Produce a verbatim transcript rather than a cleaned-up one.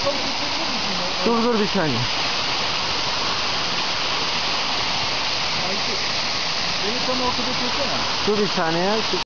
Dur dur bir saniye. Beni tam ortada çeksene. Dur bir saniye.